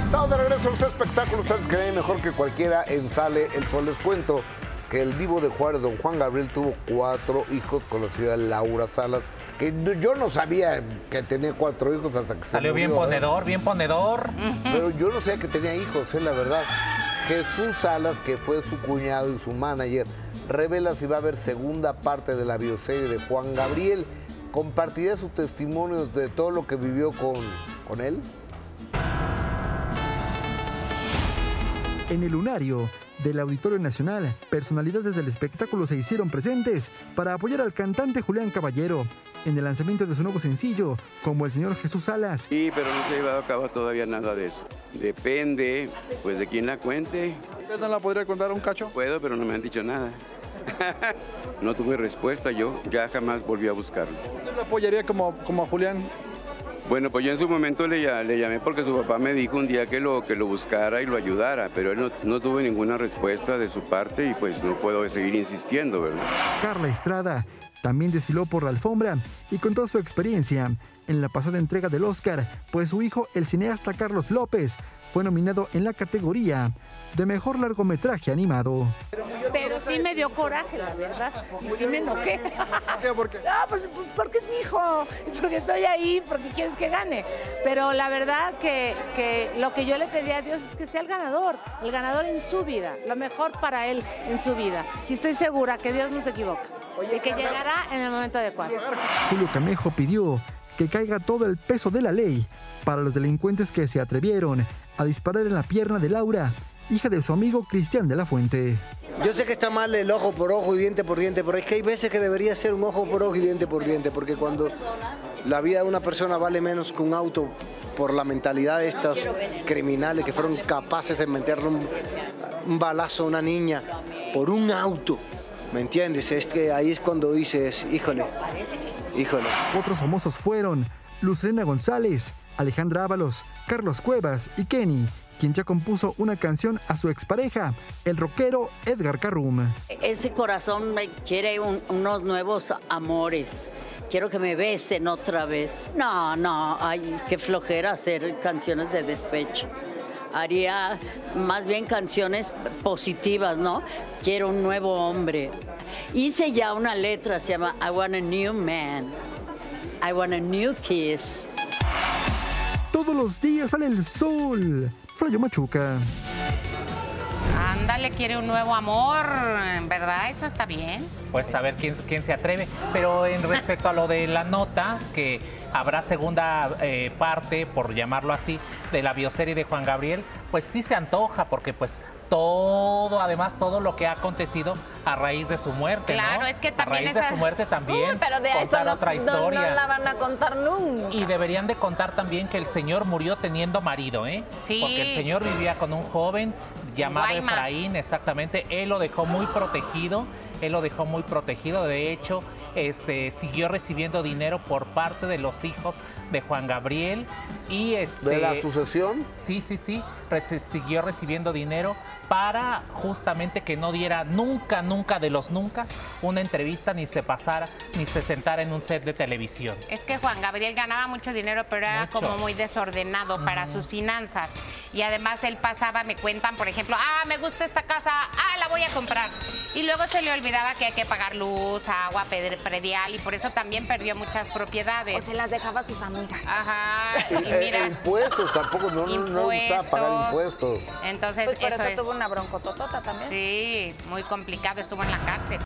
Estamos de regreso a los espectáculos. Antes que nadie, mejor que cualquiera, en Sale el Sol. Les cuento que el divo de Juárez, don Juan Gabriel, tuvo 4 hijos con la señora Laura Salas, que yo no sabía que tenía 4 hijos hasta que salió se murió, bien ponedor, bien ponedor. Pero yo no sabía que tenía hijos, la verdad. Jesús Salas, que fue su cuñado y su manager, revela si va a haber segunda parte de la bioserie de Juan Gabriel. ¿Compartirá su testimonio de todo lo que vivió con él? En el lunario del Auditorio Nacional, personalidades del espectáculo se hicieron presentes para apoyar al cantante Julián Caballero en el lanzamiento de su nuevo sencillo, como el señor Jesús Salas. Sí, pero no se ha llevado a cabo todavía nada de eso. Depende, pues, de quién la cuente. ¿Usted no la podría contar un cacho? Puedo, pero no me han dicho nada. No tuve respuesta, yo ya jamás volví a buscarlo. ¿Usted lo apoyaría como a Julián? Bueno, pues yo en su momento le llamé porque su papá me dijo un día que lo buscara y lo ayudara, pero él no tuvo ninguna respuesta de su parte y pues no puedo seguir insistiendo, ¿verdad? Carla Estrada también desfiló por la alfombra y contó su experiencia en la pasada entrega del Oscar, pues su hijo, el cineasta Carlos López, fue nominado en la categoría de Mejor Largometraje Animado. Pero sí me dio coraje, la verdad, y sí me enojé. ¿Por qué? No, pues porque es mi hijo, porque estoy ahí, porque quieres que gane. Pero la verdad que lo que yo le pedí a Dios es que sea el ganador en su vida, lo mejor para él en su vida. Y estoy segura que Dios no se equivoca, y que llegará en el momento adecuado. Julio Camejo pidió que caiga todo el peso de la ley para los delincuentes que se atrevieron a disparar en la pierna de Laura, hija de su amigo Cristian de la Fuente. Yo sé que está mal el ojo por ojo y diente por diente, pero es que hay veces que debería ser un ojo por ojo y diente por diente, porque cuando la vida de una persona vale menos que un auto por la mentalidad de estos criminales que fueron capaces de meterle un balazo a una niña por un auto, ¿me entiendes? Es que ahí es cuando dices, híjole. Otros famosos fueron Luzrena González, Alejandra Ábalos, Carlos Cuevas y Kenny, quien ya compuso una canción a su expareja, el rockero Edgar Carrum. Ese corazón me quiere unos nuevos amores. Quiero que me besen otra vez. No, ay, qué flojera hacer canciones de despecho. Haría más bien canciones positivas, ¿no? Quiero un nuevo hombre. Hice ya una letra, se llama I Want a New Man. I Want a New Kiss. Todos los días sale el sol. Flayo Machuca. Ándale, quiere un nuevo amor, ¿verdad? Eso está bien. Pues a ver quién se atreve. Pero en respecto a lo de la nota, que habrá segunda parte, por llamarlo así, de la bioserie de Juan Gabriel, pues sí se antoja, porque pues además todo lo que ha acontecido a raíz de su muerte, claro, ¿no? es que también a raíz de su muerte también. Pero de contar eso otra historia. No la van a contar nunca. Y deberían de contar también que el señor murió teniendo marido, ¿eh? Sí. Porque el señor vivía con un joven llamado Guaymas. Efraín, exactamente. Él lo dejó muy protegido. De hecho, siguió recibiendo dinero por parte de los hijos de Juan Gabriel. Y ¿De la sucesión? Sí. Siguió recibiendo dinero para justamente que no diera nunca de los nunca una entrevista, ni se sentara en un set de televisión. Es que Juan Gabriel ganaba mucho dinero, pero era como muy desordenado para sus finanzas. Y además él pasaba, me cuentan, por ejemplo, me gusta esta casa, la voy a comprar. Y luego se le olvidaba que hay que pagar luz, agua, predial, y por eso también perdió muchas propiedades. O se las dejaba a sus amigas. Ajá, y mira. Impuestos, tampoco, no le gustaba pagar impuestos. Entonces, pues por eso tuvo una broncototota también. Sí, muy complicado, estuvo en la cárcel.